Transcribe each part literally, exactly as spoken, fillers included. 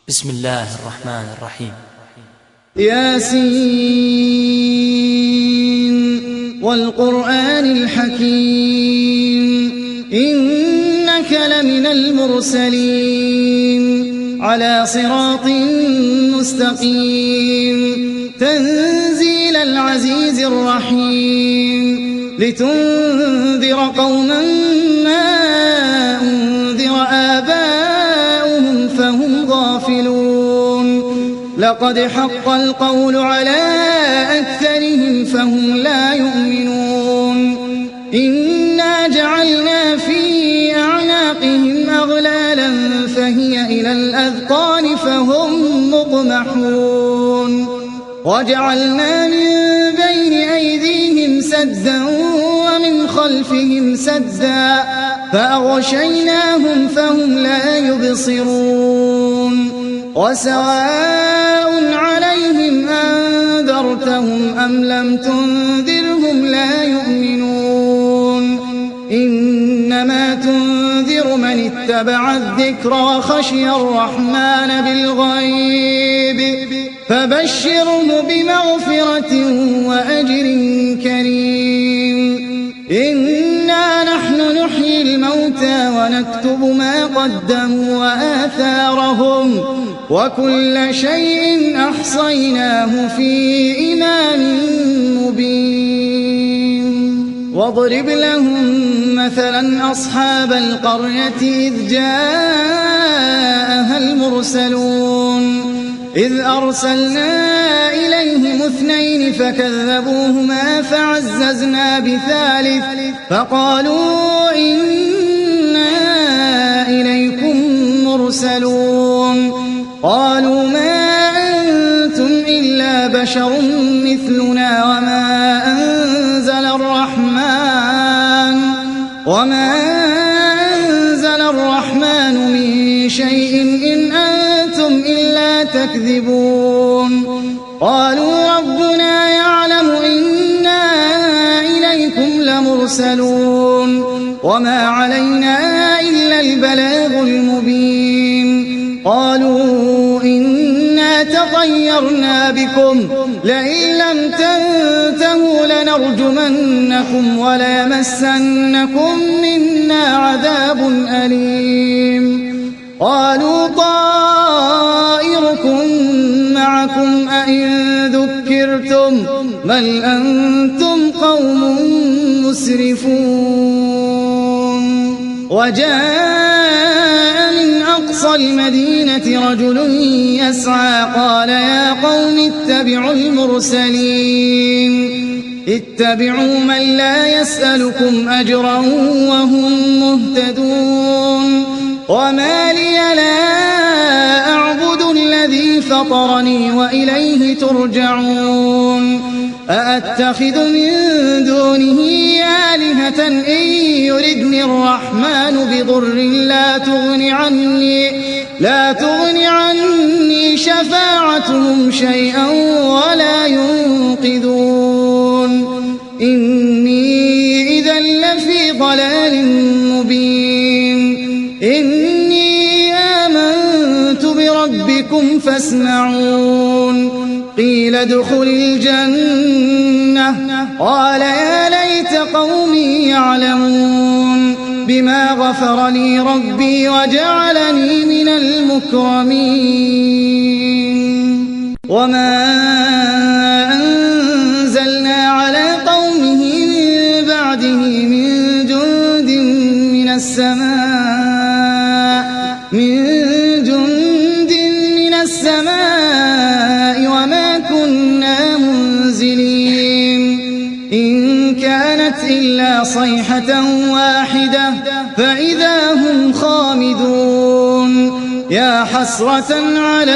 بسم الله الرحمن الرحيم. ياسين والقرآن الحكيم إنك لمن المرسلين على صراط مستقيم تنزيل العزيز الرحيم لتنذر قوما ما أنذر آباؤهم فهم غافلون لقد حق القول على أكثرهم فهم لا يؤمنون إنا جعلنا في أعناقهم أغلالا فهي إلى الأذقان فهم مقمحون وجعلنا من بين أيديهم سدا ومن خلفهم سدا فأغشيناهم فهم لا يبصرون وسواء عليهم أنذرتهم أم لم تنذرهم لا يؤمنون إنما تنذر من اتبع الذكر وخشي الرحمن بالغيب فبشره بمغفرة وأجر كريم إنا نحن نحيي الموتى ونكتب ما قدموا وآثارهم وكل شيء أحصيناه في إمام مبين واضرب لهم مثلا أصحاب القرية إذ جاءها المرسلون إذ أرسلنا إليهم اثنين فكذبوهما فعززنا بثالث فقالوا إنا إليكم مرسلون قالوا ما أنتم إلا بشر مثلنا وما أنزل الرحمن وما أنزل الرحمن من شيء إن أنتم إلا تكذبون قالوا ربنا يعلم إنا إليكم لمرسلون وما علينا إلا البلاغ المبين قالوا إنا تطيرنا بكم لئن لم تنتهوا لنرجمنكم وليمسنكم منا عذاب أليم قالوا طائركم معكم أئن ذكرتم بل أنتم قوم مسرفون وجاء من أقصى المدينة رجل يسعى قال يا قوم اتبعوا المرسلين اتبعوا من لا يسألكم أجرا وهم مهتدون وما لي لا أعبد الذي فطرني وإليه ترجعون أأتخذ من دونه آلهة إن يردني الرحمن بضر لا تغن عني لا تغن عني شفاعتهم شيئا ولا ينقذون إني إذا لفي ضلال مبين إني آمنت بربكم فاسمعون قيل ادخل الجنة قال يا ليت قومي يعلمون بما غفر لي ربي وجعلني من المكرمين وما أنزلنا على قومه من بعده من جند من السماء من جند من السماء وما كنا منزلين إن كانت إلا صيحة واحدة فإذا هم خامدون يا حسرة على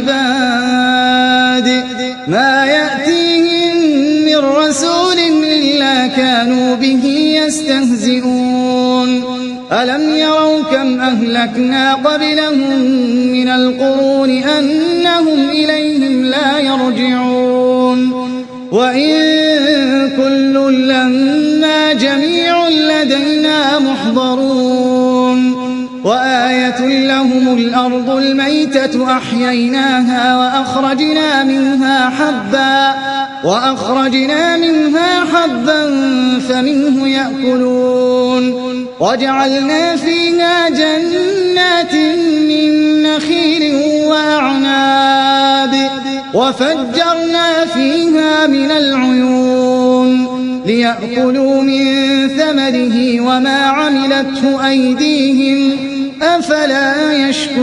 العباد ما يأتيهم من رسول إلا كانوا به يستهزئون ألم يروا كم أهلكنا قبلهم من القرون أنهم إليهم لا يرجعون وإن كل لما جميع لدينا محضرون وآية وآية لهم الأرض الميتة أحييناها وأخرجنا منها حبا وأخرجنا منها حبا فمنه يأكلون وجعلنا فيها جنات من نخيل وأعناب وفجرنا فيها من العيون ليأكلوا من ثمره وما عملته أيديهم أفلا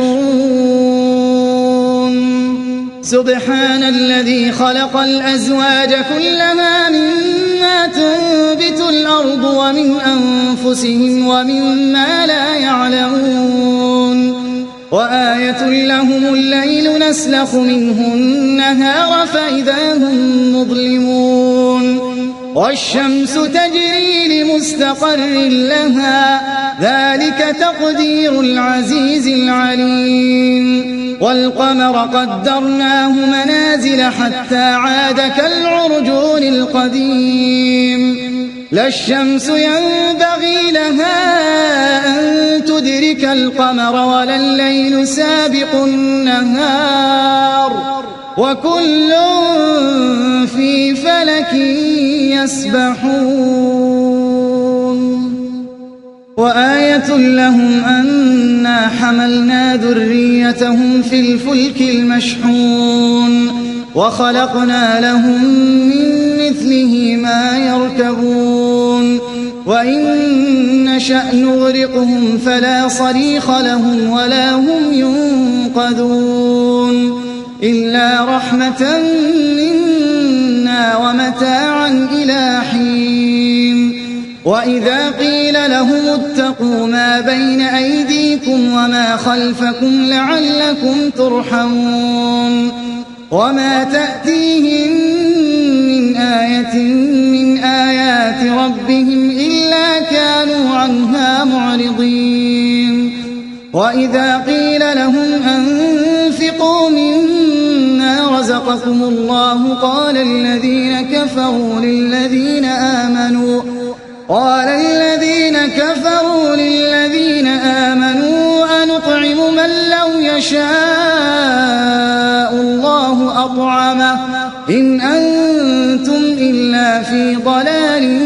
يشكرون سبحان الذي خلق الأزواج كلها مما تنبت الأرض ومن أنفسهم ومما لا يعلمون وآية لهم الليل نسلخ منه النهار فإذا هم مظلمون والشمس تجري لمستقر لها ذلك تقدير العزيز العليم والقمر قدرناه منازل حتى عاد كالعرجون القديم لا الشمس ينبغي لها أن تدرك القمر ولا الليل سابق النهار وكل في فلك يسبحون وآية لهم أنا حملنا ذريتهم في الفلك المشحون وخلقنا لهم من مثله ما يركبون وإن نشأ نغرقهم فلا صريخ لهم ولا هم ينقذون إلا رحمة منا ومتاعا إلى حين وإذا قيل لهم اتقوا ما بين أيديكم وما خلفكم لعلكم ترحمون وما تأتيهم من آية من آيات ربهم إلا كانوا عنها معرضين وإذا قيل لهم أنفقوا مما رزقكم الله قال الذين كفروا للذين آمنوا قال الذين كفروا للذين آمنوا أنطعم من لو يشاء الله أطعمه إن أنتم إلا في ضلال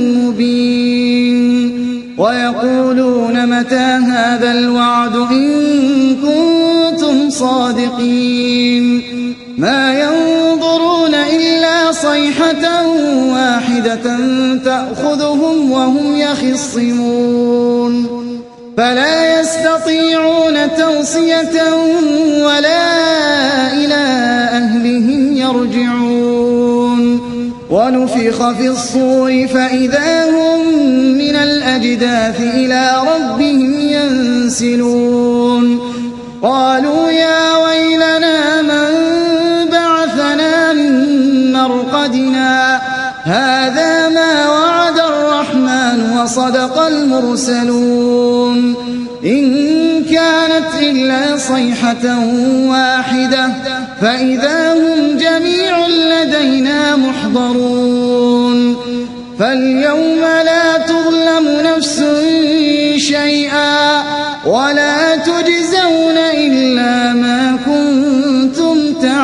مبين ويقولون متى هذا الوعد إن كنتم صادقين ما ينظرون إلا صيحة واحدة تأخذهم وهم يخصمون فلا يستطيعون توصية ولا إلى أهلهم يرجعون ونفخ في الصور فإذا هم من الأجداث إلى ربهم ينسلون قالوا يا ويلنا من بعثنا من مرقدنا هذا ما وعد الرحمن وصدق المرسلون إن كانت إلا صيحة واحدة فإذا هم جميع لدينا محضرون فاليوم لا تظلم نفس شيئا ولا تجزون إلا ما كنتم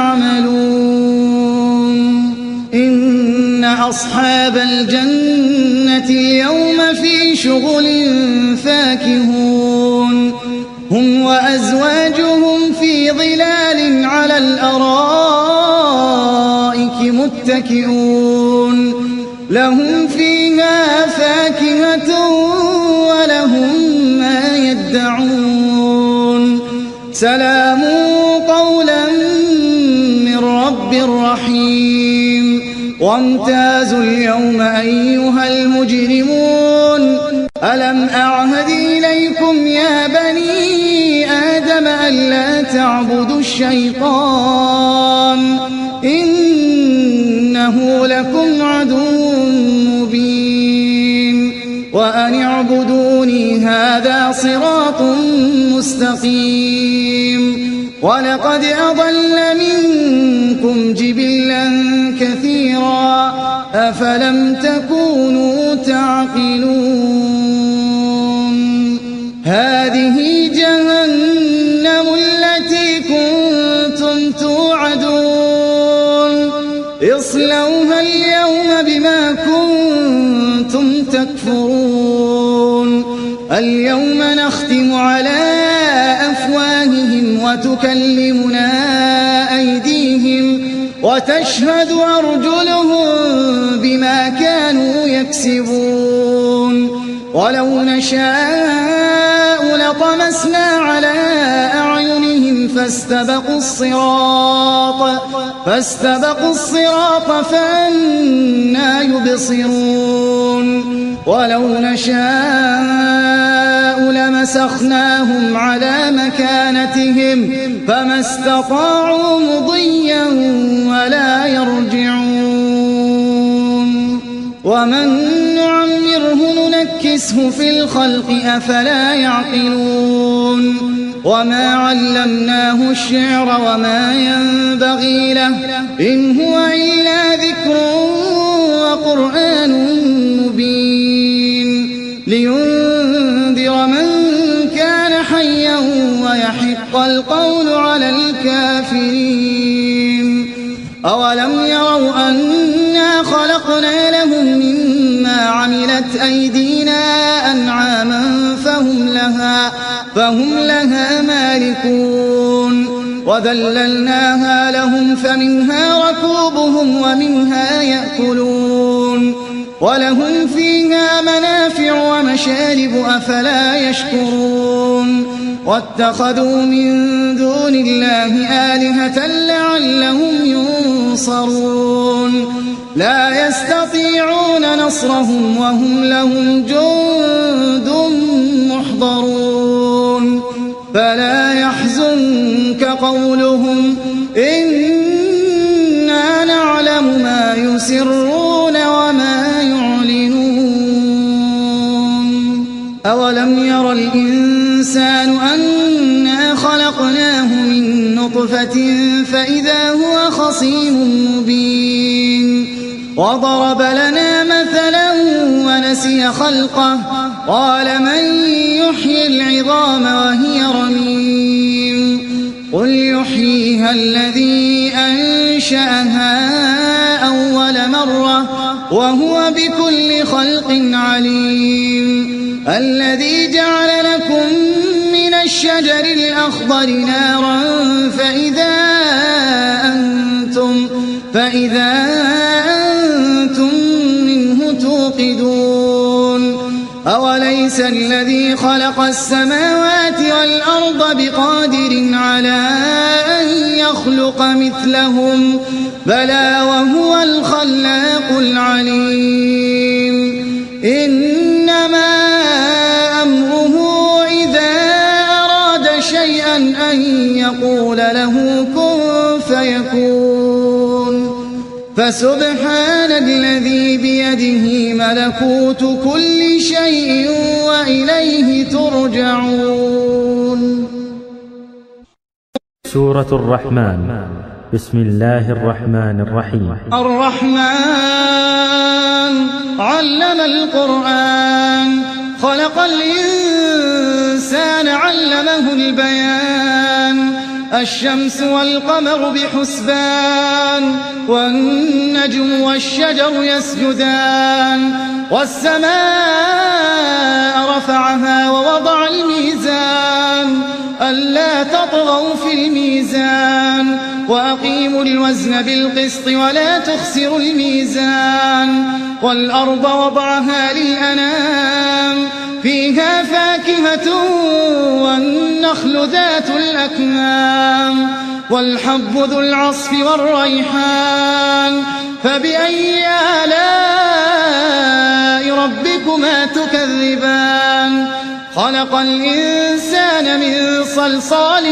تعملون إن أصحاب الجنة اليوم في شغل فاكهون هم وأزواجهم في ظلال على الأرائك متكئون لهم فيها فاكهة ولهم ما يدعون سلام قولا من رب رحيم وامتازوا اليوم أيها المجرمون ألم أعهد إليكم يا بني آدم ألا تعبدوا الشيطان إنه لكم عدو مبين وأن اعبدوني هذا صراط مستقيم ولقد أضل منكم جبلا كثيرا أفلم تكونوا تعقلون هذه جهنم توعدون اصلوها اليوم بما كنتم تكفرون اليوم نختم على أفواههم وتكلمنا أيديهم وتشهد أرجلهم بما كانوا يكسبون ولو نشاء لطمسنا على أعينهم فاستبقوا الصراط فاستبقوا الصراط فأنى يبصرون ولو نشاء لمسخناهم على مكانتهم فما استطاعوا مضيا ولا يرجعون ومن نعمره ننكسه في الخلق أفلا يعقلون وما علمناه الشعر وما ينبغي له إن هو إلا ذكر وقرآن مبين لينذر من كان حيا ويحق القول على الكافرين أولم يروا أنا خلقنا لهم مما عملت أيدينا أنعاما فهم لها, فهم لها مالكون وذللناها لهم فمنها ركوبهم ومنها يأكلون ولهم فيها منافع ومشارب أفلا يشكرون واتخذوا من دون الله آلهة لعلهم ينصرون لا يستطيعون نصرهم وهم لهم جند محضرون فلا يحزنك قولهم إنا نعلم ما يسرون وما يعلنون أولم ير الإنسان أنا خلقناه من نطفة فإذا هو خصيم مبين وضرب لنا مثلا ونسي خلقه قال من يحيي العظام وهي رميم قل يحييها الذي أنشأها أول مرة وهو بكل خلق عليم الذي جعل لكم من الشجر الأخضر نارا فإذا أنتم, فإذا أنتم منه توقدون أوليس الذي خلق السماوات والأرض بقادر على أن يخلق مثلهم بلى وهو الخلاق العليم إنما أمره إذا أراد شيئا أن يقول له كن فيكون فسبحان الذي بيده ملكوت كل شيء وإليه ترجعون. سورة الرحمن. بسم الله الرحمن الرحيم. الرحمن علم القرآن خلق الإنسان علمه البيان الشمس والقمر بحسبان والنجم والشجر يسجدان والسماء رفعها ووضع الميزان ألا تطغوا في الميزان وأقيموا الوزن بالقسط ولا تخسروا الميزان والأرض وضعها للأنام فيها فاكهة والنخل ذات الأكمام والحب ذو العصف والريحان فبأي آلاء ربكما تكذبان خلق الإنسان من صلصال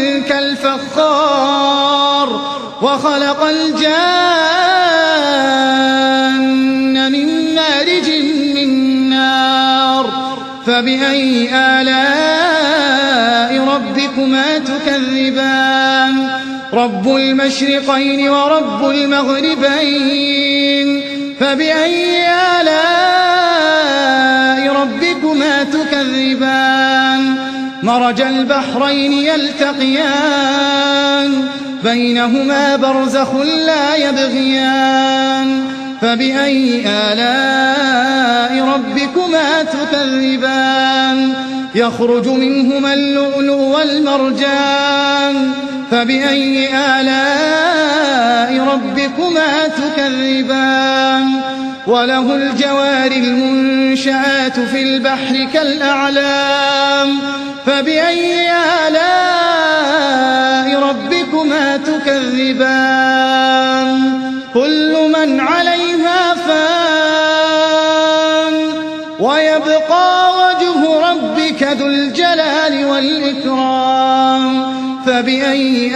كالفخار وخلق الجان من مارج من نار فبأي آلاء ربكما تكذبان رب المشرقين ورب المغربين فبأي آلاء ربكما تكذبان مرج البحرين يلتقيان بينهما برزخ لا يبغيان فبأي آلاء ربكما تكذبان يخرج منهما اللؤلؤ والمرجان فبأي آلاء ربكما تكذبان وله الجوار المنشآت في البحر كالأعلام فبأي آلاء ربكما تكذبان كل من عليها فان ويبقى وجه ربك ذو الجلال والإكرام فبأي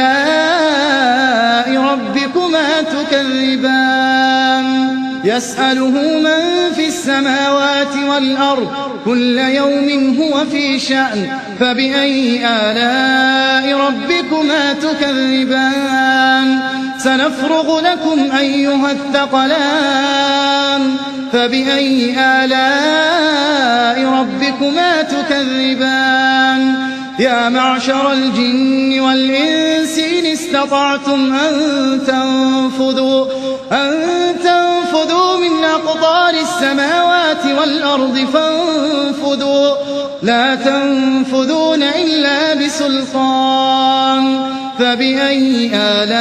آلاء ربكما تكذبان يسأله من في السماوات والأرض كل يوم هو في شأن فبأي آلاء ربكما تكذبان سنفرغ لكم أيها الثقلان فبأي آلاء ربكما تكذبان يا معشر الجن والإنس إن استطعتم أن تنفذوا أن تنفذوا من أقطار السماوات والأرض فانفذوا لا تنفذون إلا بسلطان فبأي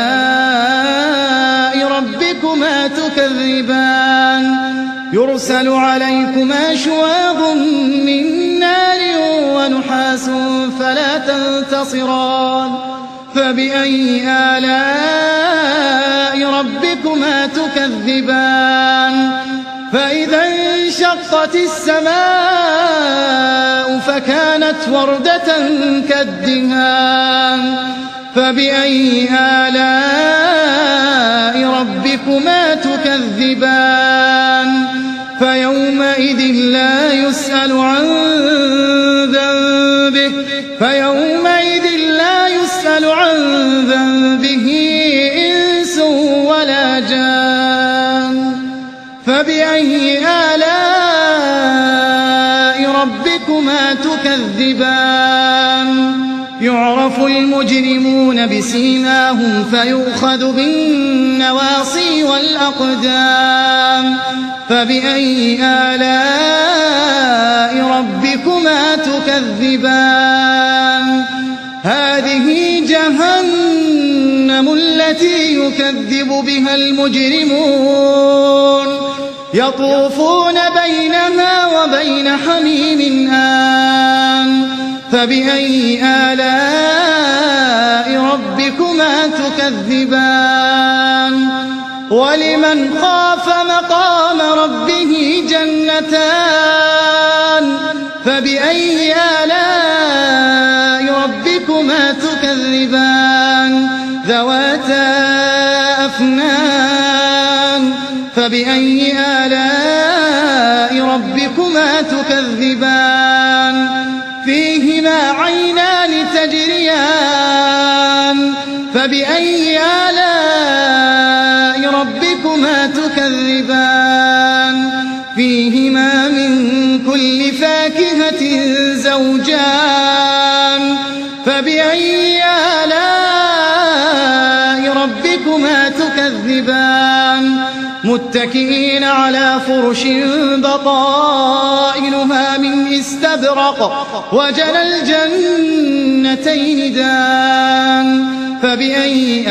آلاء ربكما تكذبان يرسل عليكما شواظ من نار ونحاس فلا تنتصران فبأي آلاء ربكما تكذبان فإذا انشقت السماء فكانت وردة كالدهان فبأي آلاء ربكما تكذبان فيومئذ لا يسأل عن ذنبه فيومئذ لا يسأل عن ذنبه إنس ولا جان فبأي آلاء ربكما تكذبان يعرف المجرمون بسيماهم فيؤخذ بالنواصي والأقدام فبأي آلاء ربكما تكذبان هذه جهنم التي يكذب بها المجرمون يطوفون بينها وبين حميم آن فبأي آلاء ربكما تكذبان ولمن خاف مقام ربه جنتان فبأي آلاء ربكما تكذبان ذواتا أفنان فبأي آلاء ربكما تكذبان فيهما عينان تجريان فبأي آلاء ربكما تكذبان فيهما من كل فاكهة زوجان فبأي آلاء ربكما تكذبان متكئين على فرش بطائنها من استبرق وجنى الجنتين دان فبأي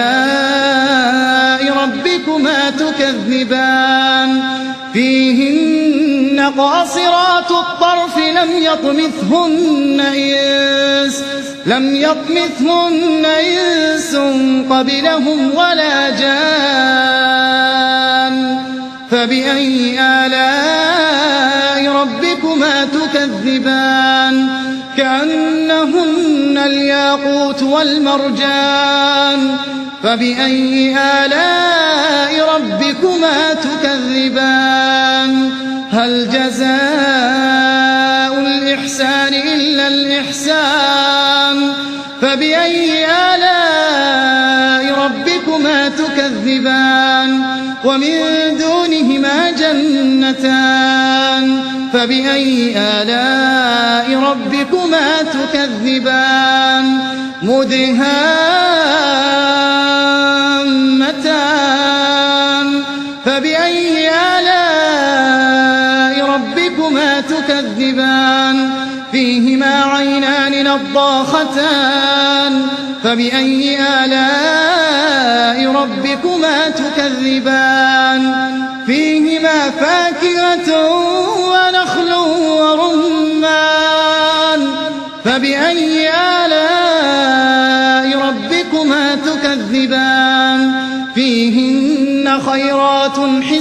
آلاء ربكما تكذبان فيهن قاصرات الطرف لم يطمثهن إنس لم يطمثهن إنس قبلهم ولا جان فبأي آلاء ربكما تكذبان كأنهن الياقوت والمرجان فبأي آلاء ربكما تكذبان هل جزاء الإحسان إلا الإحسان فبأي آلاء ربكما تكذبان ومن دونهما جنتان فبأي آلاء ربكما تكذبان مدهان نضاختان فبأي آلاء ربكما تكذبان فيهما فاكهة ونخل ورمان فبأي آلاء ربكما تكذبان فيهن خيرات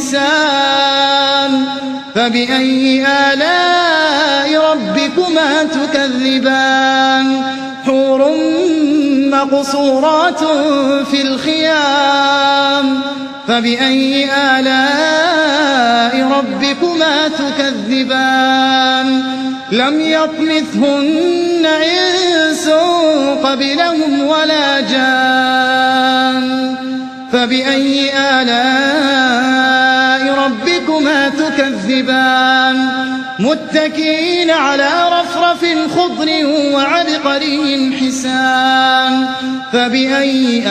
حسان فبأي آلاء ربكما تكذبان حور مقصورات في الخيام فبأي آلاء ربكما تكذبان لم يطمثهن إنس قبلهم ولا جان فبأي آلاء ربكما تكذبان متكئين على رفرف خضر وعبقري حسان فبأي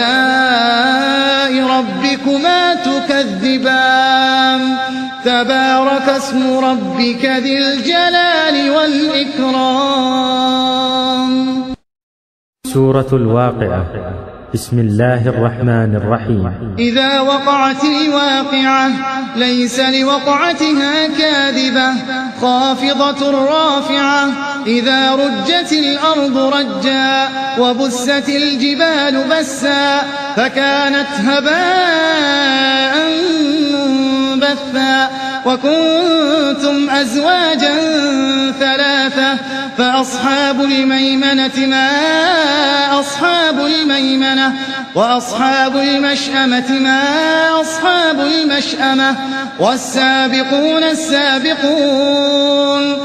آلاء ربكما تكذبان تبارك اسم ربك ذي الجلال والإكرام. سورة الواقعة. بسم الله الرحمن الرحيم. إذا وقعت الواقعة ليس لوقعتها كاذبة خافضة رافعة إذا رجت الأرض رجا وبست الجبال بسا فكانت هباء منبثا وكنتم أزواجا ثلاثة فأصحاب الميمنة ما أصحاب الميمنة وأصحاب المشأمة ما أصحاب المشأمة والسابقون السابقون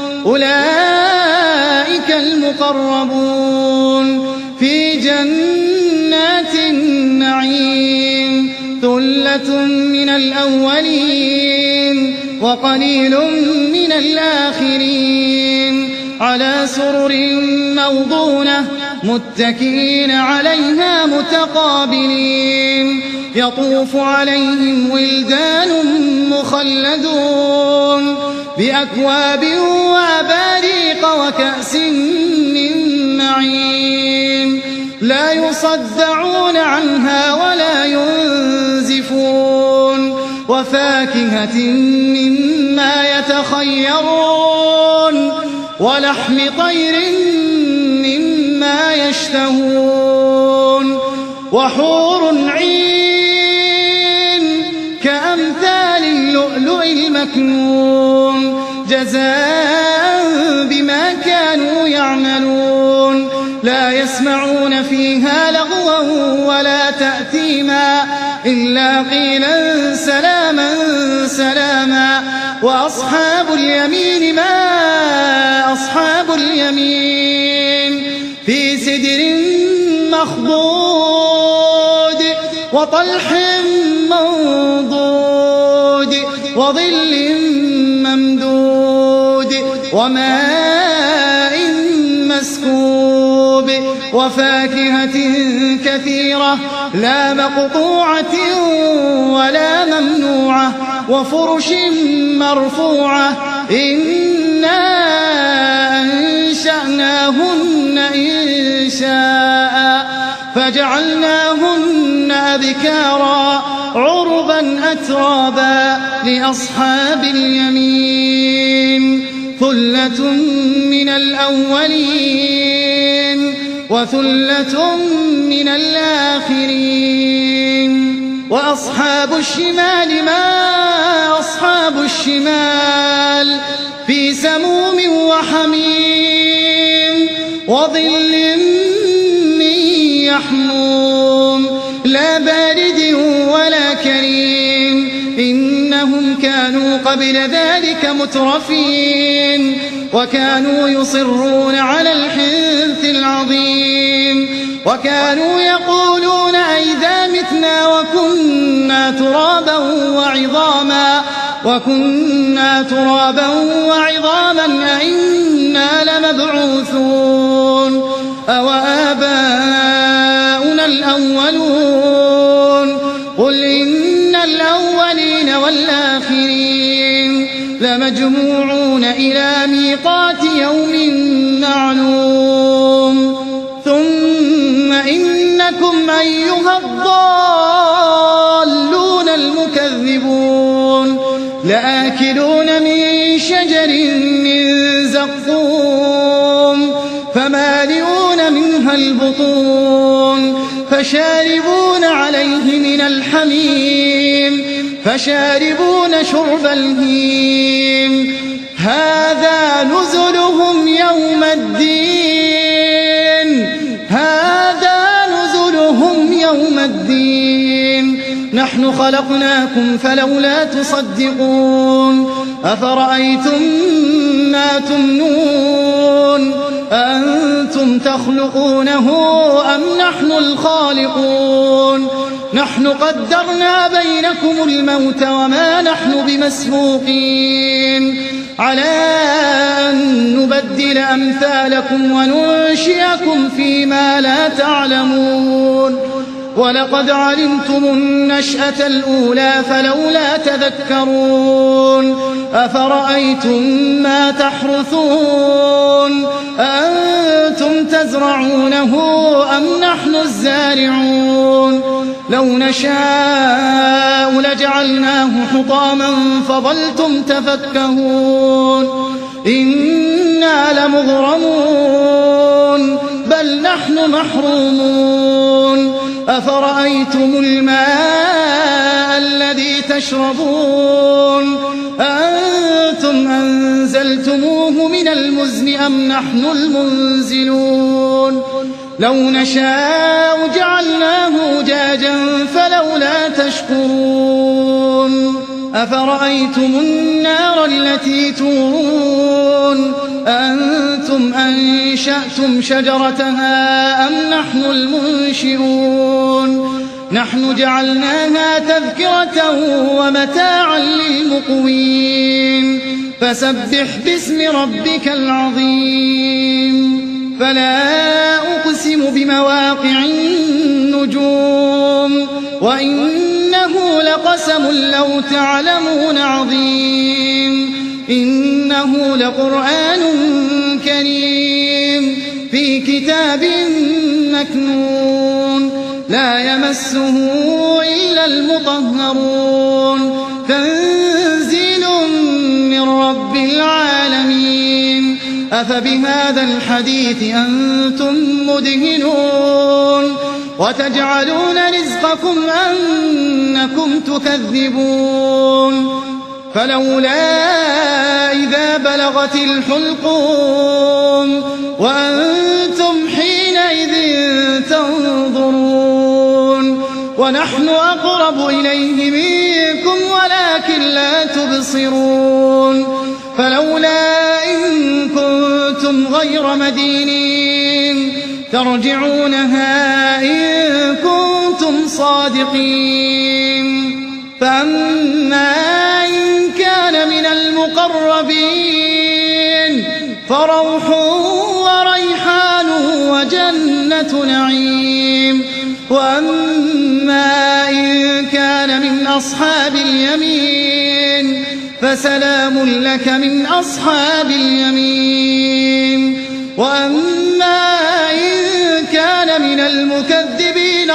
أولئك المقربون في جنات النعيم ثلة من الأولين وقليل من الآخرين على سرر موضونة متكئين عليها متقابلين يطوف عليهم ولدان مخلدون بأكواب وأباريق وكأس من معين لا يصدعون عنها ولا ينزفون وفاكهة مما يتخيرون ولحم طير مما يشتهون وحور عين كأمثال اللؤلؤ المكنون جزاء بما كانوا يعملون لا يسمعون فيها لغوا ولا تأثيما إلا قيلا سلاما سلاما وأصحاب اليمين ما أصحاب اليمين في سدر مخضود وطلح منضود وظل ممدود وماء مسكوب وفاكهة كثيرة لا مقطوعة ولا ممنوعة وفرش مرفوعة إنا أنشأناهن إنشاء فجعلناهن أبكارا عربا أترابا لأصحاب اليمين ثلة من الأولين وثلة من الآخرين وأصحاب الشمال ما أصحاب الشمال في سموم وحميم وظل من يحموم لا بارد ولا كريم إنهم كانوا قبل ذلك مترفين وكانوا يصرون على الحنث العظيم وكانوا يقولون أئذا متنا وكنا ترابا وعظاما وكنا ترابا وعظاما أئنا لمبعوثون أو آباؤنا الأولون قل إن الأولين والآخرين لمجموعون إلى ميقات يوم معلوم منكم أيها الضالون المكذبون لآكلون من شجر من زقوم فمالئون منها البطون فشاربون عليه من الحميم فشاربون شرب الهيم هذا نزلهم يوم الدين هذا نزلهم يوم الدين نحن خلقناكم فلولا تصدقون أفرأيتم ما تمنون أأنتم تخلقونه أم نحن الخالقون نحن قدرنا بينكم الموت وما نحن بمسبوقين على أن نبدل أمثالكم وننشئكم فيما لا تعلمون ولقد علمتم النشأة الأولى فلولا تذكرون أفرأيتم ما تحرثون أأنتم تزرعونه أم نحن الزارعون لو نشاء لجعلناه حطاما فظلتم تفكهون إنا لمغرمون بل نحن محرومون أفرأيتم الماء الذي تشربون أأنتم أنزلتموه من المزن أم نحن المنزلون لو نشاء جعلناه أجاجا فلولا تشكرون أفرأيتم النار التي تورون أأنتم أنشأتم شجرتها أم نحن المنشئون نحن جعلناها تذكرة ومتاعا للمقوين فسبح باسم ربك العظيم فلا أقسم بمواقع النجوم وإنه لقسم لو تعلمون عظيم إنه لقرآن كريم في كتاب مكنون لا يمسه إلا المطهرون تنزيل من رب العالمين أفبهذا الحديث أنتم مدهنون وتجعلون رزقكم أنكم تكذبون فلولا إذا بلغت الحلقوم وأنتم حينئذ تنظرون ونحن أقرب إليه منكم ولكن لا تبصرون فلولا إن كنتم غير مدينين ترجعونها إن كنتم صادقين فأما إن كان من المقربين فروح وريحان وجنة نعيم وأما إن كان من أصحاب اليمين فسلام لك من أصحاب اليمين وأما إن كان من المكذبين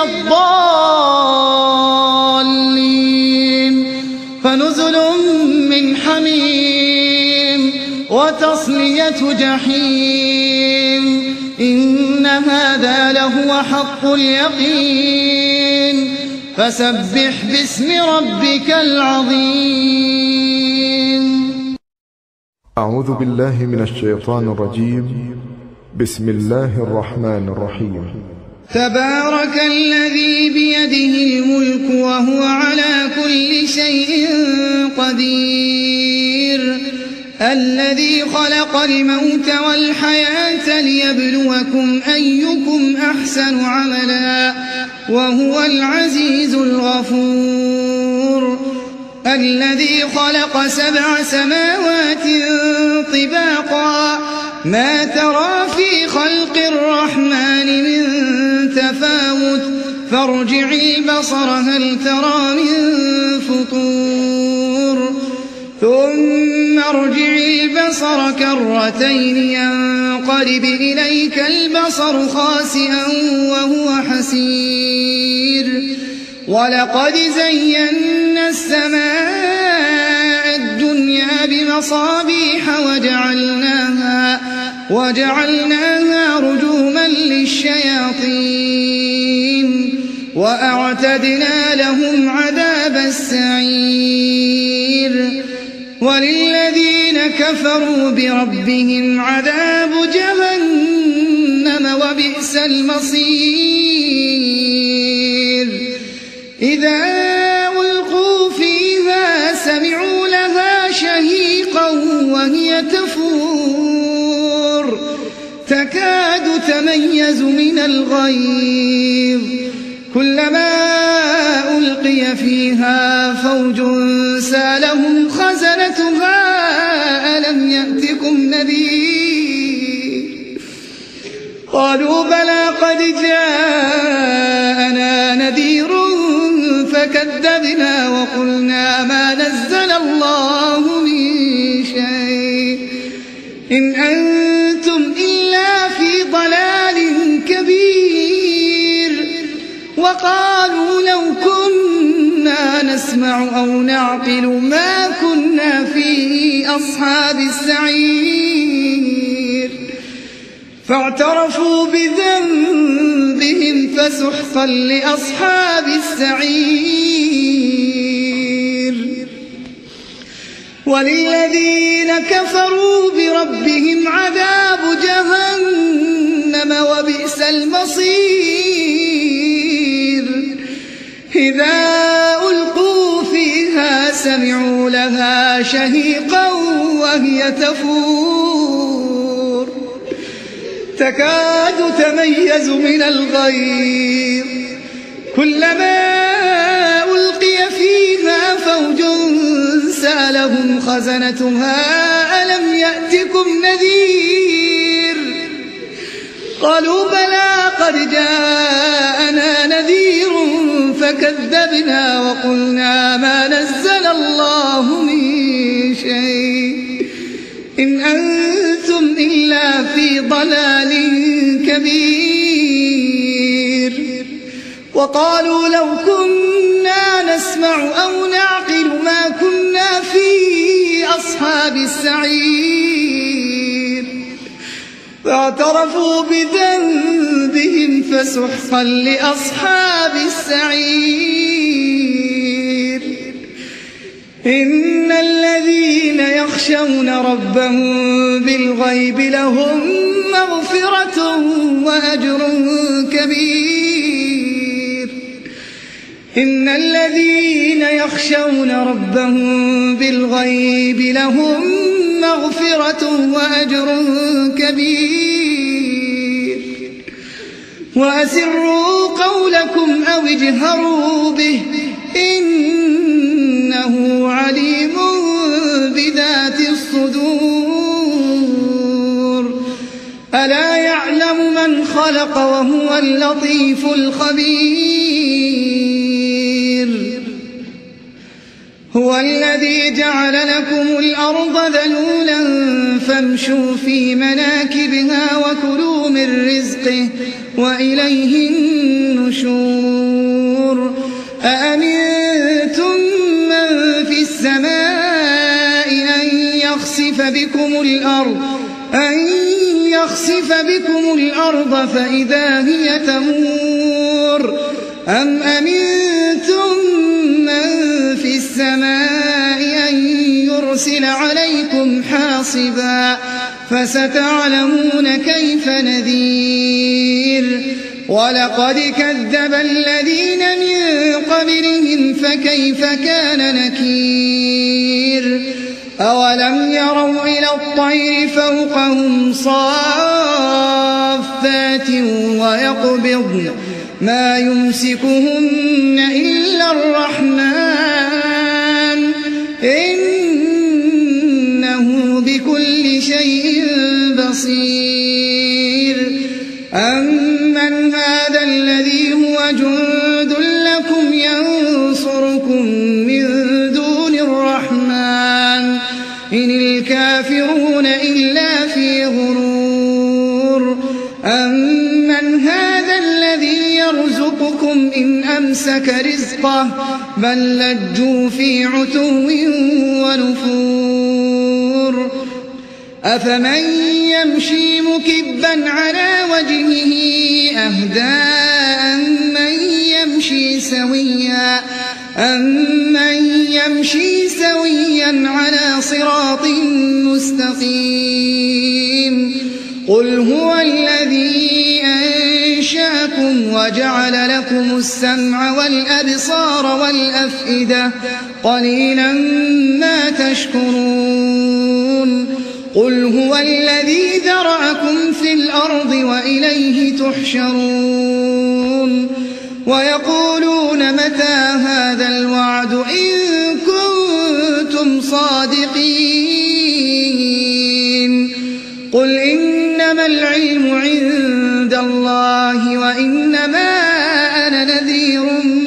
الضالين فنزل من حميم وتصلية جحيم إن هذا لهو حق اليقين فسبح باسم ربك العظيم. أعوذ بالله من الشيطان الرجيم. بسم الله الرحمن الرحيم. تبارك الذي بيده الملك وهو على كل شيء قدير الذي خلق الموت والحياة ليبلوكم أيكم أحسن عملا وهو العزيز الغفور الذي خلق سبع سماوات طباقا ما ترى في خلق الرحمن من تفاوت فارجع البصر هل ترى من فطور ثم ارجع البصر كرتين ينقلب ينقلب إليك البصر خاسئا وهو حسير ولقد زينا السماء الدنيا بمصابيح وجعلناها, وجعلناها رجوما للشياطين وأعتدنا لهم عذاب السعير وللذين كفروا بربهم عذاب جهنم وبئس المصير إذا ألقوا فيها سمعوا لها شهيقا وهي تفور تكاد تميز من الغيظ كلما ألقي فيها فوج سالهم خزنتها ألم يأتكم نذير قالوا بلى قد جاءنا نذير فكذبنا وقلنا ما نزل الله من شيء إن أنتم إلا في ضلال كبير وقالوا لو كنا نسمع أو نعقل ما كنا في أصحاب السعير فاعترفوا بذنبهم فسحقا لأصحاب السعير وللذين كفروا بربهم عذاب جهنم وبئس المصير إذا ألقوا فيها سمعوا لها شهيقا وهي تفور تكاد تميز من الغيظ كلما ألقي فيها فوج سألهم خزنتها ألم يأتكم نذير قالوا بلى قد جاءنا نذير فكذبنا وقلنا ما نزل الله من شيء إن أنتم إلا في ضلال كبير وقالوا لو كنا نسمع أو نعقل ما كنا في أصحاب السعير فاعترفوا بذنبهم فسحقا لأصحاب السعير إن الذين يخشون ربهم بالغيب لهم مغفرة وأجر كبير إن الذين يخشون ربهم بالغيب لهم مغفرة وأجر كبير وأسروا قولكم أو اجهروا به إنه عليم بذات الصدور ألا يعلم من خلق وهو اللطيف الخبير هو الذي جعل لكم الأرض ذلولا فامشوا في مناكبها وكلوا من رزقه وإليه النشور أأمنتم من في السماء أن يخسف بكم الأرض أن يخسف بكم الأرض فإذا هي تمور أم أمنتم من في السماء أن يرسل عليكم حاصبا فستعلمون كيف نذير ولقد كذب الذين من قبلهم فكيف كان نكير أولم يروا إلى الطير فوقهم صافات ويقبضن ما يمسكهن إلا الرحمن إنه بكل شيء بصير أمن هذا الذي هو جند لكم ينصركم من دون الرحمن إن الكافرون إلا في غرور ربكم إن أمسك رزقه بل لجوا في عتو ونفور أفمن يمشي مكبا على وجهه أهدى أمن يمشي سويا أمن يمشي سويا على صراط مستقيم قل هو الذي أنشأكم وجعل لكم السمع والأبصار والأفئدة قليلا ما تشكرون قل هو الذي ذرأكم في الأرض وإليه تحشرون ويقولون متى هذا الوعد إن كنتم صادقين قل إنما العلم عند الله وإنما أنا نذير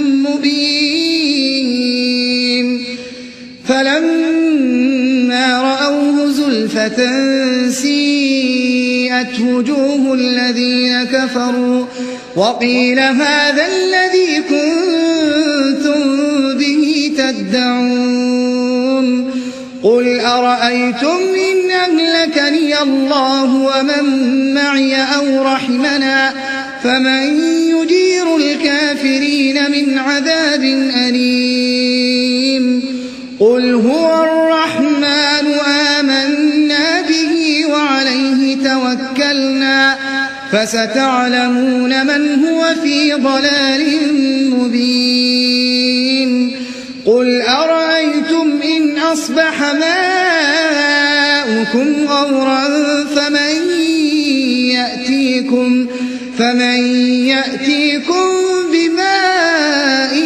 مبين فلما رأوه زلفة سيئت وجوه الذين كفروا وقيل هذا الذي كنتم به تدعون قل أرأيتم إن أهلكني الله ومن معي أو رحمنا فمن يجير الكافرين من عذاب أليم قل هو الرحمن آمنا به وعليه توكلنا فستعلمون من هو في ضلال مبين قل أرأيتم إن أصبح ماؤكم غورا فمن يأتيكم, فمن يأتيكم بماء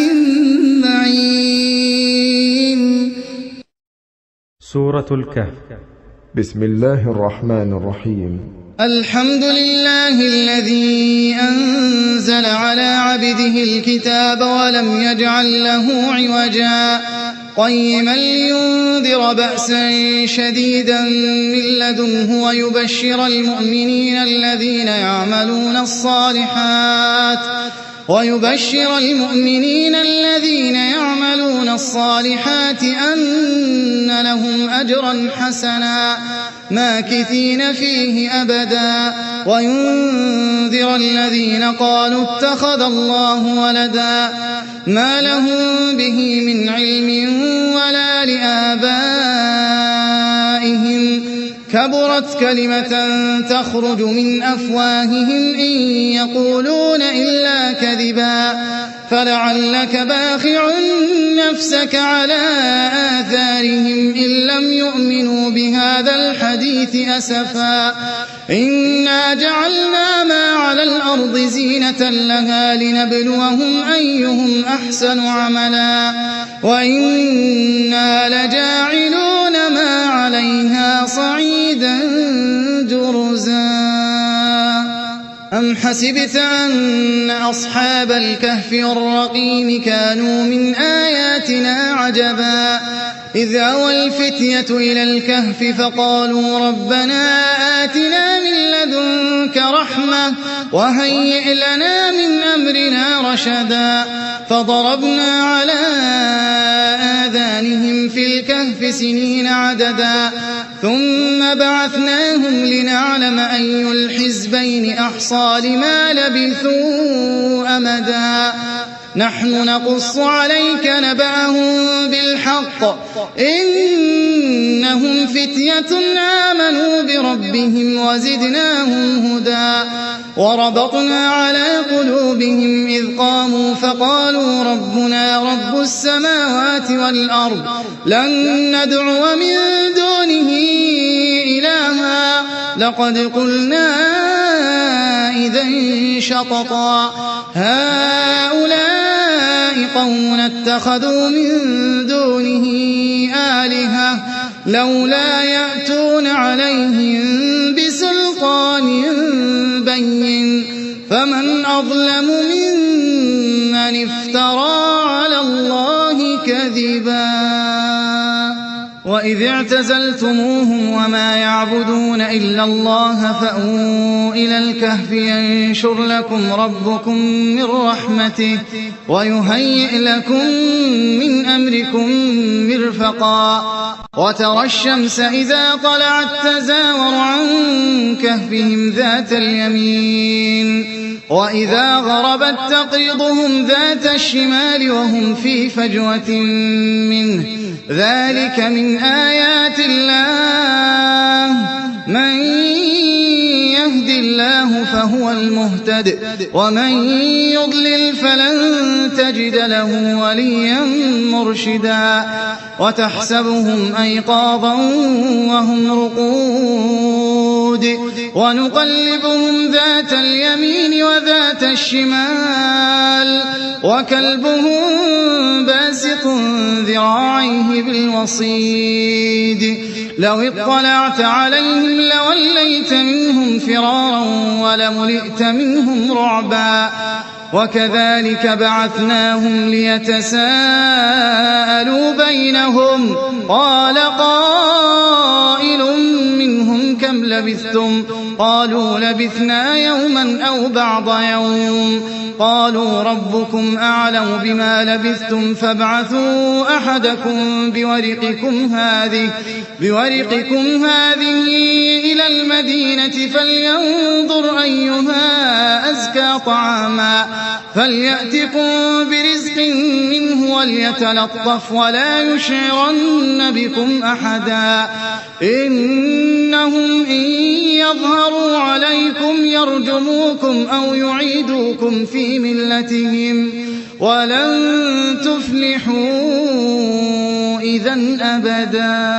معين. سورة الكهف. بسم الله الرحمن الرحيم. الحمد لله الذي أنزل على عبده الكتاب ولم يجعل له عوجا قيما لينذر بأسا شديدا من لدنه ويبشر المؤمنين الذين يعملون الصالحات ويبشر المؤمنين الذين يعملون الصالحات أن لهم أجرا حسنا ماكثين فيه أبدا وينذر الذين قالوا اتخذ الله ولدا ما لهم به من علم ولا لآبائهم كبرت كلمة تخرج من أفواههم إن يقولون إلا كذبا فلعلك باخع نفسك على آثارهم إن لم يؤمنوا بهذا الحديث أسفا إنا جعلنا ما على الأرض زينة لها لنبلوهم أيهم أحسن عملا وإنا لجاعلون ما عليها صعيدا جرزا أم حسبت أن أصحاب الكهف والرقيم كانوا من آياتنا عجبا إذ أوى الفتية إلى الكهف فقالوا ربنا آتنا من لدنك رحمة وهيئ لنا من أمرنا رشدا فضربنا على آذانهم في الكهف سنين عددا ثم بعثناهم لنعلم أي الحزبين أحصى لما لبثوا أمدا نحن نقص عليك نبأهم بالحق إنهم فتية آمنوا بربهم وزدناهم هدى وربطنا على قلوبهم إذ قاموا فقالوا ربنا رب السماوات والأرض لن ندعو من دونه إلها لقد قلنا إذا شططا هؤلاء قوم اتخذوا من دونه آلهة لولا يأتون عليهم بسلطان بين فمن أظلم ممن افترى على الله كذبا وإذ اعتزلتموهم وما يعبدون إلا الله فأووا إلى الكهف ينشر لكم ربكم من رحمته ويهيئ لكم من أمركم مرفقا وترى الشمس إذا طلعت تزاور عن كهفهم ذات اليمين وإذا غربت تقرضهم ذات الشمال وهم في فجوة منه ذلك من آيات الله من يهد الله فهو المهتد ومن يضلل فلن تجد له وليا مرشدا وتحسبهم أيقاظا وهم رقود ونقلبهم ذات اليمين وذات الشمال وكلبهم باسط ذراعيه بالوصيد لو اطلعت عليهم لوليت منهم فرارا ولملئت منهم رعبا وكذلك بعثناهم ليتساءلوا بينهم قال قائل منهم كم لبثتم قالوا لبثنا يوما أو بعض يوم قالوا ربكم أعلم بما لبثتم فابعثوا أحدكم بورقكم هذه, بورقكم هذه إلى المدينة فلينظر أيها أزكى طعاما فليأتكم برزق منه وليتلطف ولا يشعرن بكم أحدا إنهم إن يظهروا عليكم يرجموكم أو يعيدوكم في ملتهم ولن تفلحوا إذن أبدا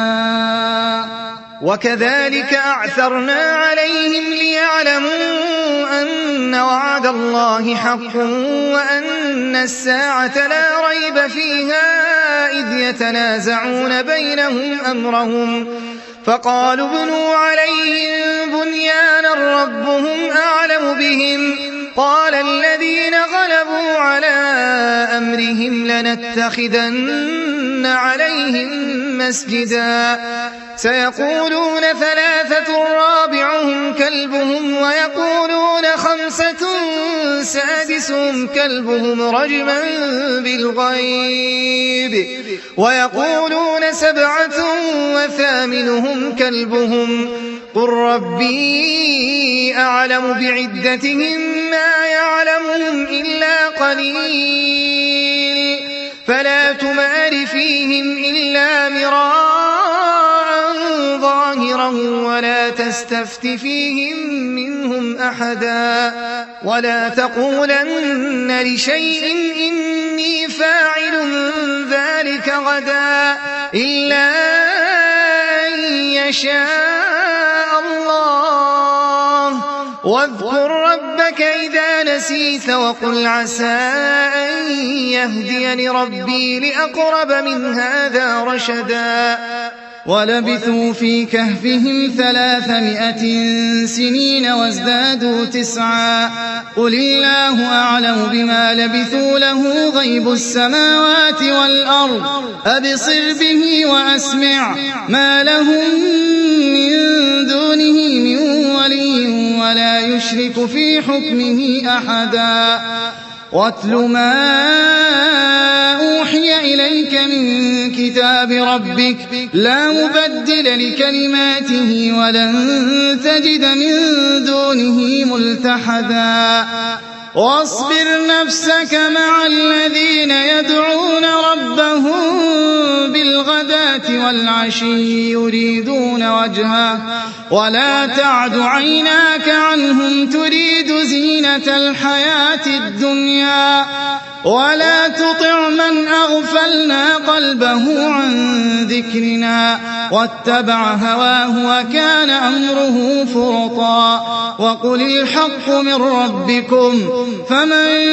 وكذلك أعثرنا عليهم ليعلموا أن وعد الله حق وأن الساعة لا ريب فيها إذ يتنازعون بينهم أمرهم فقالوا ابنوا عليهم بنيانا ربهم أعلم بهم قال الذين غلبوا على أمرهم لنتخذن عليهم مسجدا سيقولون ثلاثة رابعهم كلبهم ويقولون خمسة سادسهم كلبهم رجما بالغيب ويقولون سبعة وثامنهم كلبهم قل ربي أعلم بعدتهم ما يعلمهم إلا قليل فلا تمار فيهم إلا مراء ظاهرا ولا تستفت فيهم منهم أحدا ولا تقولن لشيء إني فاعل ذلك غدا إلا أن يشاء الله واذكر ربك إذا نسيت وقل عسى أن يهديني ربي لأقرب من هذا رشدا ولبثوا في كهفهم ثلاثمائة سنين وازدادوا تسعا قل الله أعلم بما لبثوا له غيب السماوات والأرض أبصر به وأسمع ما لهم من دونه من ولي ولا يشرك في حكمه أحدا واتل ما أوحي إليك من كتاب ربك لا مبدل لكلماته ولن تجد من دونه ملتحدا واصبر نفسك مع الذين يدعون ربهم بالغداة والعشي يريدون وجهه ولا تعد عيناك عنهم تريد زينة الحياة الدنيا ولا تطع من أغفلنا قلبه عن ذكرنا واتبع هواه وكان أمره فرطا وقل الحق من ربكم فمن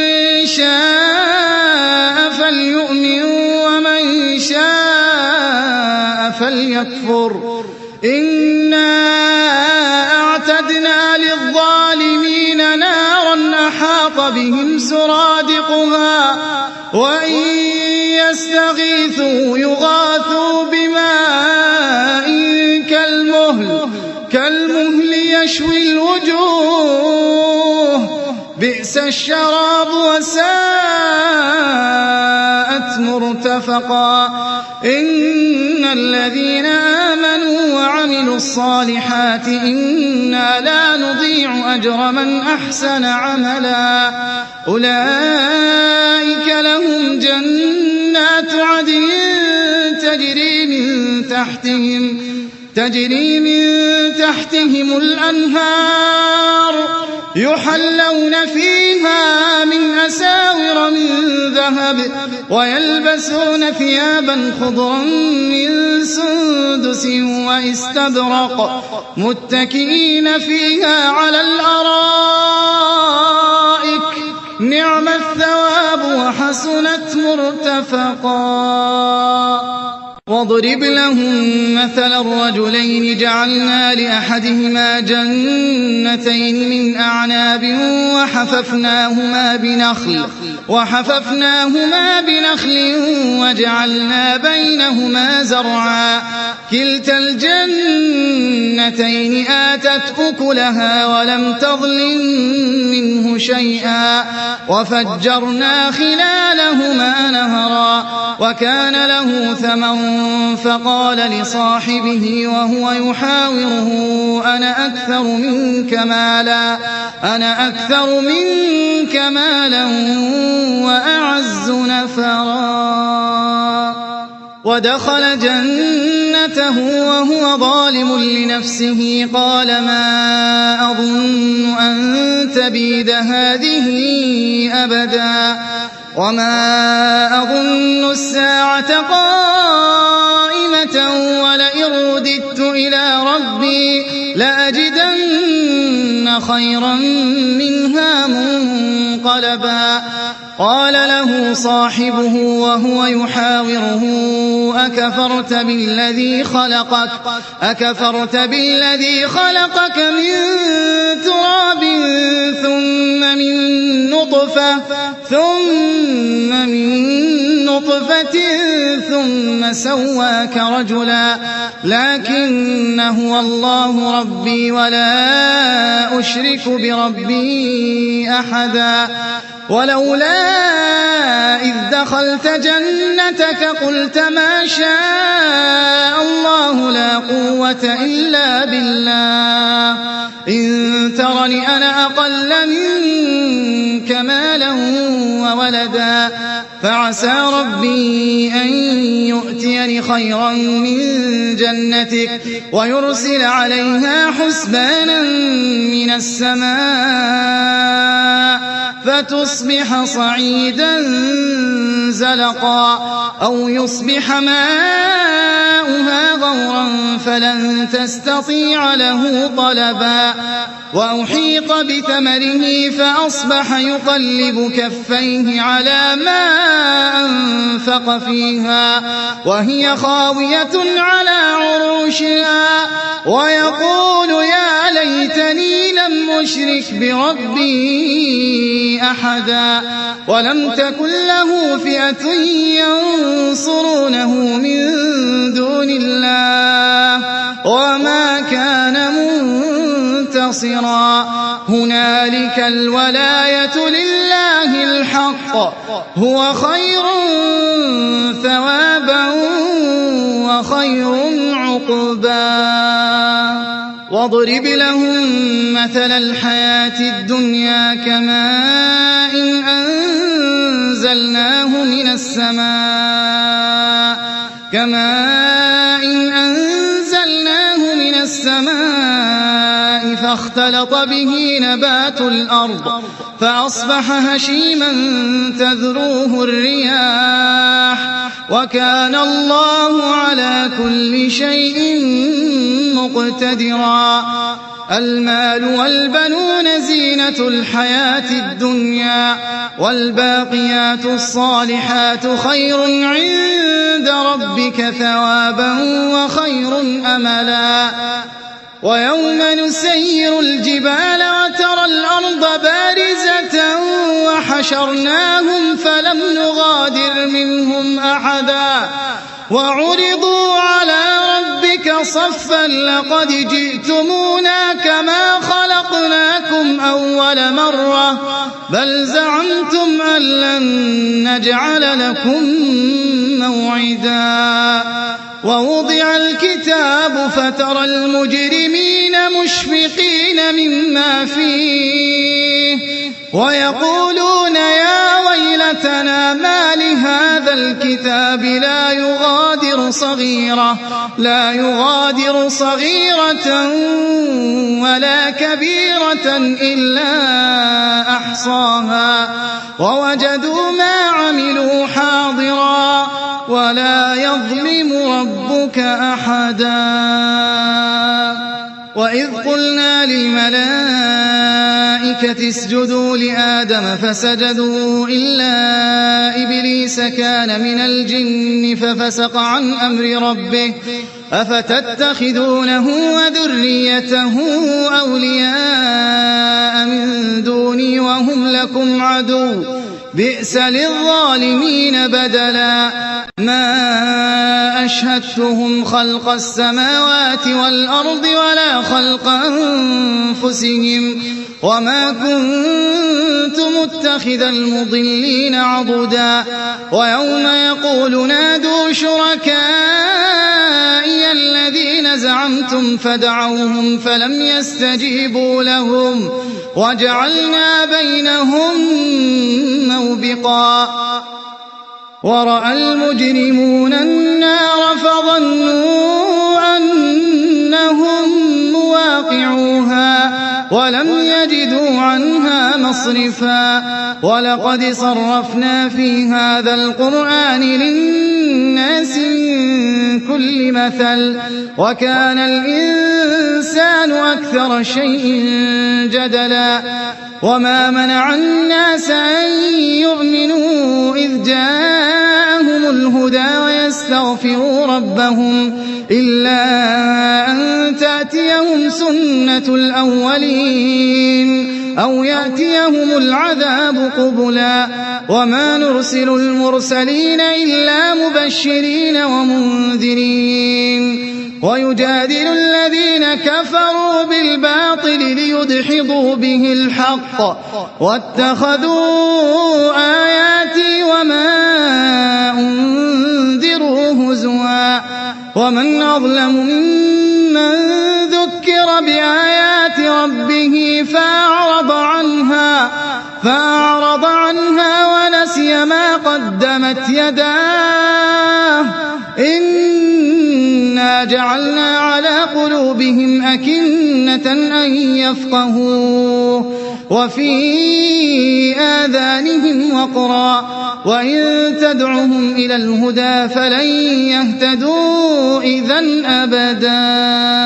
شاء فليؤمن ومن شاء فليكفر إنا أعتدنا للظالمين نارا أحاط بهم سرادقها وإن يستغيثوا يغاثوا بماء تشوي الوجوه بئس الشراب وساءت مرتفقا إن الذين آمنوا وعملوا الصالحات إنا لا نضيع أجر من أحسن عملا أولئك لهم جنات عدن تجري من تحتهم تجري من تحتهم الأنهار يحلون فيها من أساور من ذهب ويلبسون ثيابا خضرا من سندس واستبرق متكئين فيها على الأرائك نعم الثواب وحسنت مرتفقا واضرب لهم مثل الرجلين جعلنا لأحدهما جنتين من أعناب وحففناهما بنخل وحففناهما بنخل وجعلنا بينهما زرعا كلتا الجنتين آتت أكلها ولم تظلم منه شيئا وفجرنا خلالهما نهرا وكان له ثمر فقال لصاحبه وهو يحاوره أنا أكثر منك مالا أنا أكثر منك مالا وأعز نفرا ودخل جنته وهو ظالم لنفسه قال ما أظن أن تبيد هذه أبدا وما أظن الساعة قائمة ولئن رددت إلى ربي لأجدن خيرا منها منقلبا قال له صاحبه وهو يحاوره أكفرت بالذي خلقك أكفرت بالذي خلقك من تراب ثم من نطفة ثم من نطفة ثم سواك رجلا لكن هو الله ربي ولا أشرك بربي أحدا ولولا إذ دخلت جنتك قلت ما شاء الله لا قوة إلا بالله إن ترني أنا أقل منك مالا وولدا فعسى ربي أن يؤتيني خيرا من جنتك ويرسل عليها حسبانا من السماء فتصبح صعيدا زلقا أو يصبح ماؤها غورا فلن تستطيع له طلبا وأحيط بثمره فأصبح يقلب كفيه على ما أنفق فيها وهي خاوية على عروشها ويقول يا ليتني لم أشرك بربي أحدا ولم تكن له فئة ينصرونه من دون الله وما كان منتصرا هنالك الولاية لله الحق هو خير ثوابا وخير عقبا واضرب لهم مثل الحياة الدنيا كماء إن أنزلناه من السماء كماء إن أنزلناه من السماء فاختلط به نبات الأرض فأصبح هشيما تذروه الرياح وكان الله على كل شيء مقتدرا المال والبنون زينة الحياة الدنيا والباقيات الصالحات خير عند ربك ثوابا وخير أملا ويوم نسير الجبال وترى الأرض بارزة وحشرناهم فلم نغادر منهم أحدا وعرضوا على ربك صفا لقد جئتمونا كما كما خلقناكم أول مرة بل زعمتم أن لن نجعل لكم موعدا ووضع الكتاب فترى المجرمين مشفقين مما فيه ويقولون يا ويلتنا ما لهذا الكتاب لا يغادر صغيرة لا يغادر صغيرة ولا كبيرة إلا أحصاها ووجدوا ما عملوا حاضرا ولا يظلم ربك أحدا وإذ قلنا للملائكة اسجدوا لآدم فسجدوا إلا إبليس كان من الجن ففسق عن أمر ربه أفتتخذونه وذريته أولياء من دوني وهم لكم عدو بئس للظالمين بدلا ما أشهدتهم خلق السماوات والأرض ولا خلق أنفسهم وما كنت متخذ المضلين عضدا ويوم يقول نادوا شركائي الذين زعمتم فدعوهم فلم يستجيبوا لهم وجعلنا بينهم موبقا ورأى المجرمون النار فظنوا أنهم مواقعوها ولم يجدوا عنها مصرفا ولقد صرفنا في هذا القرآن للناس من كل مثل وكان الإنسان أكثر شيء جدلا وما منع الناس أن يؤمنوا إذ جاءهم الهدى ويستغفروا ربهم إلا أن تأتيهم سنة الأولين أو يأتيهم العذاب قبلا وما نرسل المرسلين إلا مبشرين ومنذرين ويجادل الذين كفروا بالباطل ليدحضوا به الحق واتخذوا آياتي وما أنذروا هزوا ومن أظلم ممن ذكر بآيات ربه فأعرض عنها فأعرض عنها ونسي ما قدمت يداه إنا جعلنا على قلوبهم أكنة أن يفقهوه وفي آذانهم وقرا وإن تدعهم إلى الهدى فلن يهتدوا إذن أبدا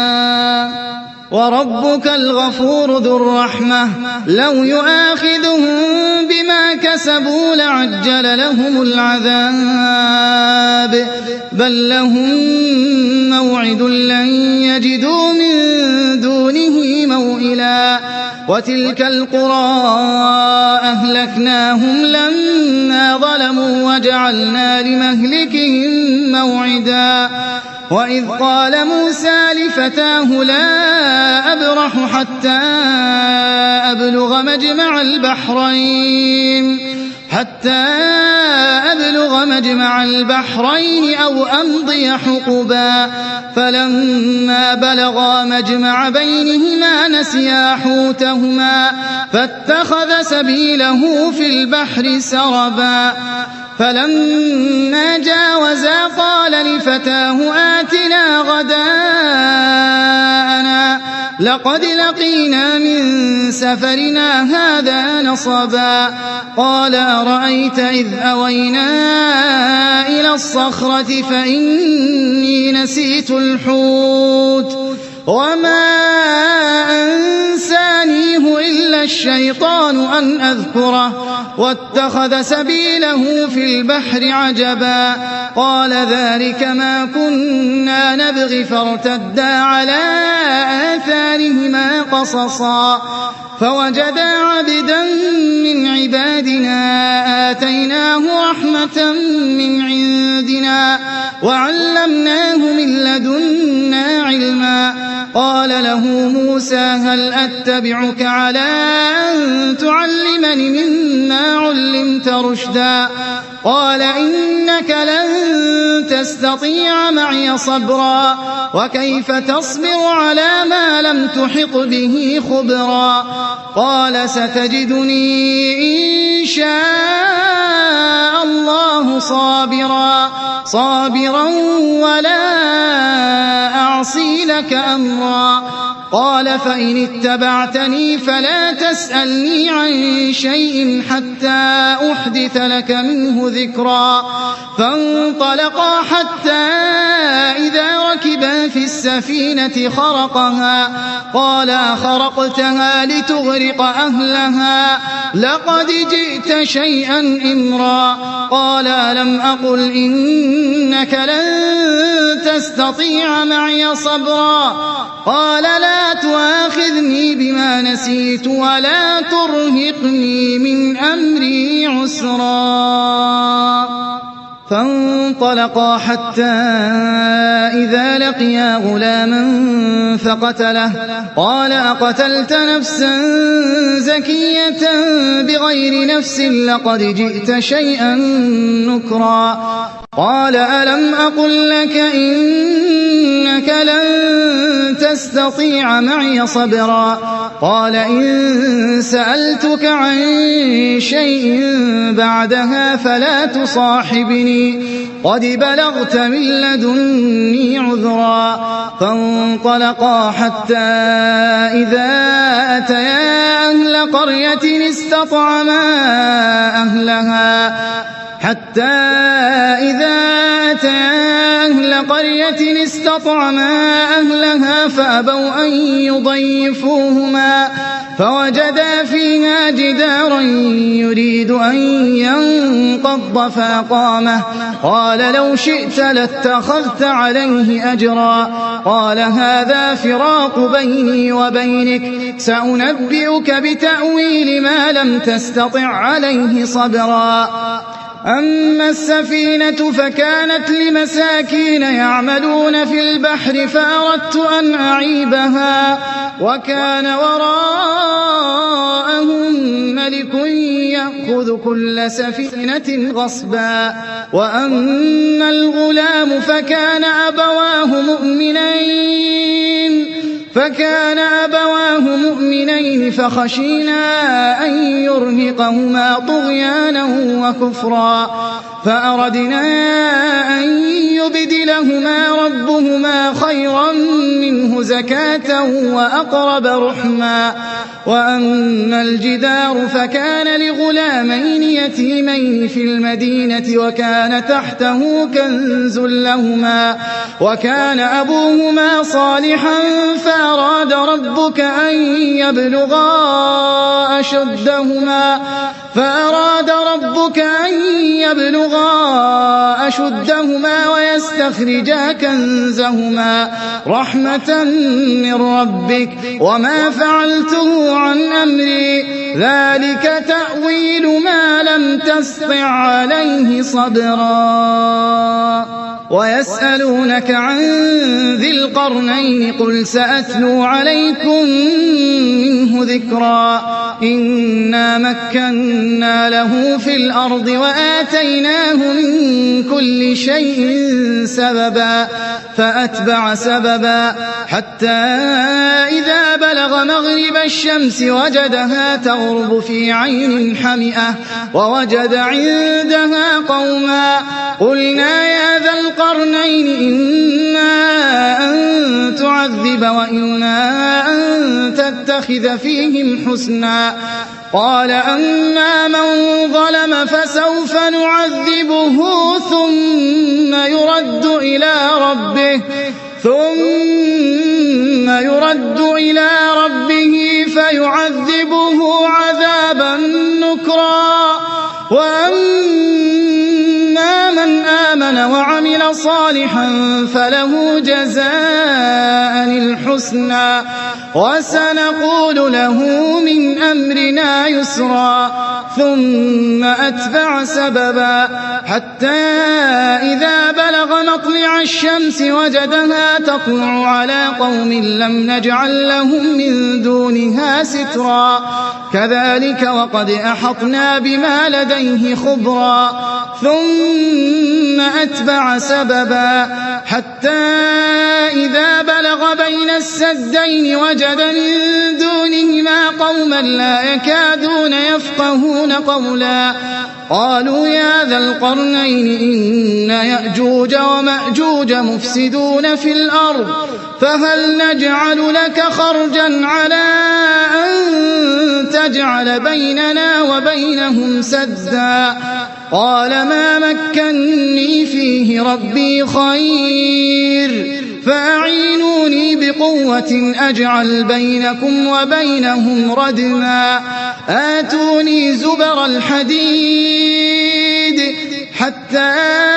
وربك الغفور ذو الرحمة لو يؤاخذهم بما كسبوا لعجل لهم العذاب بل لهم موعد لن يجدوا من دونه موئلا وتلك القرى أهلكناهم لما ظلموا وجعلنا لمهلكهم موعدا وإذ قال موسى لفتاه لا أبرح حتى أبلغ مجمع البحرين حتى أبلغ مجمع البحرين أو أمضي حقبا فلما بلغا مجمع بينهما نسيا حوتهما فاتخذ سبيله في البحر سربا فلما جاوزا قال لفتاه آتنا غداءنا لقد لقينا من سفرنا هذا نصبا قال أرأيت إذ أوينا إلى الصخرة فإني نسيت الحوت وما أنسانيه إلا الشيطان أن أذكره واتخذ سبيله في البحر عجبا قال ذلك ما كنا نبغي فارتدا على آثارهما قصصا فوجدا عبدا من عبادنا آتيناه رحمة من عندنا وعلمناه من لدنا علما قال له موسى هل أتبعك على أن تعلمني مما علمت رشدا قال إنك لن تستطيع معي صبرا وكيف تصبر على ما لم تحط به خبرا قال ستجدني إن شاء الله صابرا صابرا ولا أعصي لك أمرا قال فإن اتبعتني فلا تسألني عن شيء حتى أحدث لك منه ذكرا فانطلقا حتى إذا ركبا في السفينة خرقها قال أخرقتها لتغرق أهلها لقد جئت شيئا إمرا قال ألم أقل إنك لن تستطيع معي صبرا قال لا تؤاخذني بما نسيت ولا ترهقني من أمري عسرا فانطلقا حتى إذا لقيا غلاما فقتله قال أقتلت نفسا زكية بغير نفس لقد جئت شيئا نكرا قال ألم أقل لك إنك لن تستطيع معي صبرا قال إن سألتك عن شيء بعدها فلا تصاحبني قد بلغت من لدني عذرا فانطلقا حتى إذا أتيا أهل قرية استطعما أهلها حتى إذا أتيا أهل قرية استطعما أهلها فأبوا أن يضيفوهما فوجدا فيها جدارا يريد أن ينقض فأقامه قال لو شئت لاتخذت عليه أجرا قال هذا فراق بيني وبينك سأنبئك بتأويل ما لم تستطع عليه صبرا أما السفينة فكانت لمساكين يعملون في البحر فأردت أن أعيبها وكان وراءهم ملك يأخذ كل سفينة غصبا وأما الغلام فكان أبواه مؤمنين فكان أبواه مؤمنين فخشينا أن يرهقهما طغيانا وكفرا فأردنا أن يبدلهما ربهما خيرا منه زكاة وأقرب رحما وأما الجدار فكان لغلامين يتيمين في المدينة وكان تحته كنز لهما وكان أبوهما صالحا فأراد ربك أن يبلغا أشدهما فأراد ربك أن يبلغا أشدهما ويستخرجا كنزهما رحمة من ربك وما فعلته عن أمري ذلك تأويل ما لم تسطع عليه صبرا ويسألونك عن ذي القرنين قل سأتلو عليكم منه ذكرا إنا مكنا له في الأرض وآتيناه من كل شيء سببا فأتبع سببا حتى إذا بلغ مغرب الشمس وجدها تغرب في عين حمئة ووجد عندها قوما قلنا يا ذا القرنين إما أن تعذب وإما أن تتخذ فيهم حسنا قال أما من ظلم فسوف نعذبه ثم يرد إلى ربه ثم يرد إلى ربه فيعذبه عذابا نكرا وأما من آمن وعمل صالحا فله جزاء الحسنى وسنقول له من أمرنا يسرا ثم أتبع سببا حتى إذا بلغ مطلع الشمس وجدها تطلع على قوم لم نجعل لهم من دونها سترا كذلك وقد أحطنا بما لديه خبرا ثم أتبع سببا حتى إذا بلغ بين السدين وجد من دونهما قوما لا يكادون يفقهون قولا قالوا يا ذا القرنين إن يأجوج ومأجوج مفسدون في الأرض فهل نجعل لك خرجا على أن تجعل بيننا وبينهم سدا قال ما مكني فيه ربي خير فأعينوني بقوة أجعل بينكم وبينهم ردما آتوني زبر الحديد حتى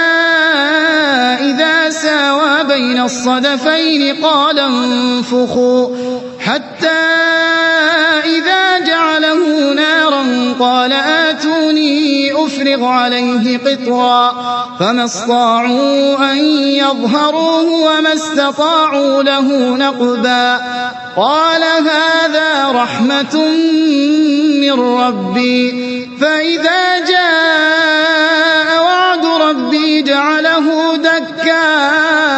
إذا ساوى بين الصدفين قال انفخوا حتى إذا جعله نارا قال آتوني أفرغ عليه قطرا فما استطاعوا أن يظهروه وما استطاعوا له نقبا قال هذا رحمة من ربي فإذا جاء وعد ربي جعله دكا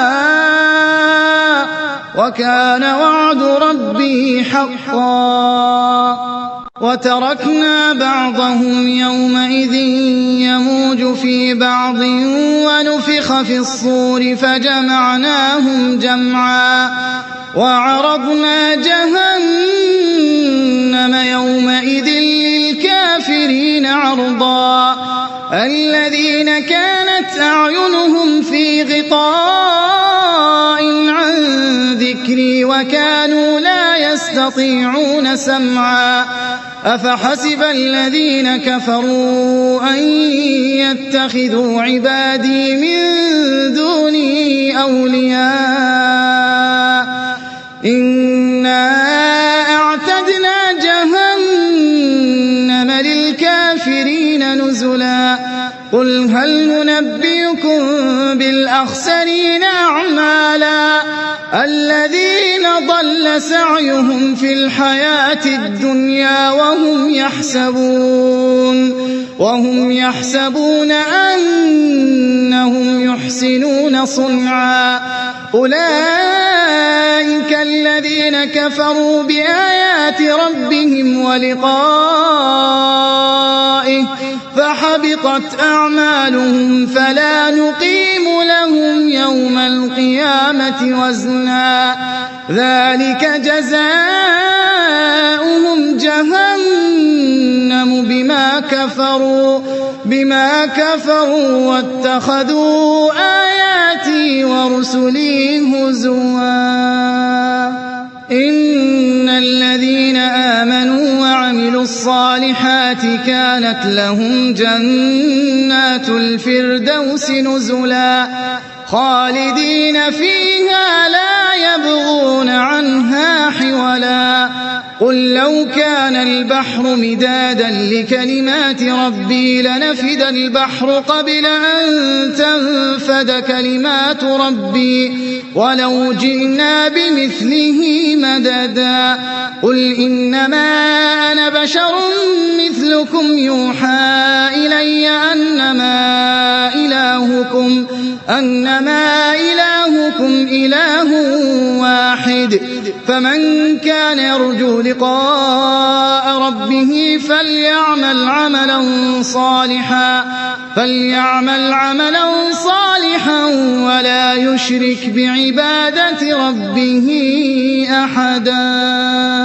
وكان وعد ربي حقا وتركنا بعضهم يومئذ يموج في بعض ونفخ في الصور فجمعناهم جمعا وعرضنا جهنم يومئذ للكافرين عرضا الذين كانت أعينهم في غطاء عن ذكري وكانوا لا يستطيعون سمعا أفحسب الذين كفروا أن يتخذوا عبادي من دوني أولياء إنا أعتدنا جهنم للكافرين نزلا قل هل ننبئكم بالأخسرين أعمالا الذين ضل سعيهم في الحياة الدنيا وهم يحسبون وهم يحسبون أنهم يحسنون صنعا أولئك الذين كفروا بآيات ربهم ولقائه فحبطت أعمالهم فلا نقيم لهم يوم القيامة وزنا ذلك جزاؤهم جهنم بما كفروا بما كفروا واتخذوا آياتي ورسلي هزوا إن الذين آمنوا وعملوا الصالحات كانت لهم جنات الفردوس نزلا خالدين فيها لا يبغون عنها حولا قل لو كان البحر مدادا لكلمات ربي لنفد البحر قبل أن تنفد كلمات ربي ولو جئنا بمثله مددا قل إنما أنا بشر مثلكم يوحى إلي أنما إلهكم أنما إلهكم إله واحد فمن كان يرجو لقاء ربه فليعمل عملا صالحا فليعمل عملا صالحا ولا يشرك بعبادة ربه أحدا.